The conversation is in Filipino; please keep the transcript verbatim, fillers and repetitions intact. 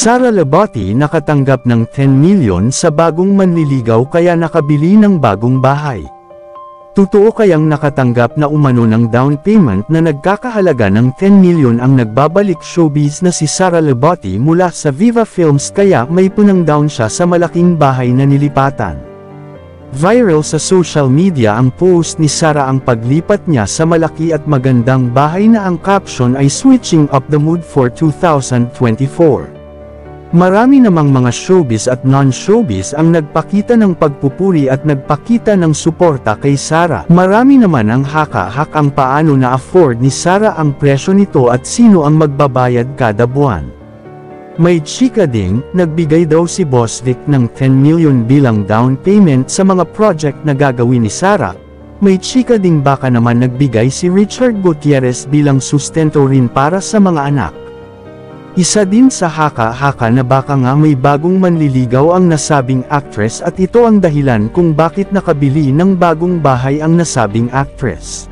Sara Labati nakatanggap ng ten milyon sa bagong manliligaw kaya nakabili ng bagong bahay. Totoo kayang nakatanggap na umano ng down payment na nagkakahalaga ng ten milyon ang nagbabalik showbiz na si Sara Labati mula sa Viva Films kaya may punang down siya sa malaking bahay na nilipatan. Viral sa social media ang post ni Sara ang paglipat niya sa malaki at magandang bahay na ang caption ay "Switching up the mood for two thousand twenty-four". Marami namang mga showbiz at non-showbiz ang nagpakita ng pagpupuri at nagpakita ng suporta kay Sara. Marami naman ang haka-hak ang paano na-afford ni Sara ang presyo nito at sino ang magbabayad kada buwan. May chika ding, nagbigay daw si Boss Vic ng ten milyon bilang down payment sa mga project na gagawin ni Sara. May chika ding baka naman nagbigay si Richard Gutierrez bilang sustento rin para sa mga anak. Isa din sa haka-haka na baka nga may bagong manliligaw ang nasabing actress at ito ang dahilan kung bakit nakabili ng bagong bahay ang nasabing actress.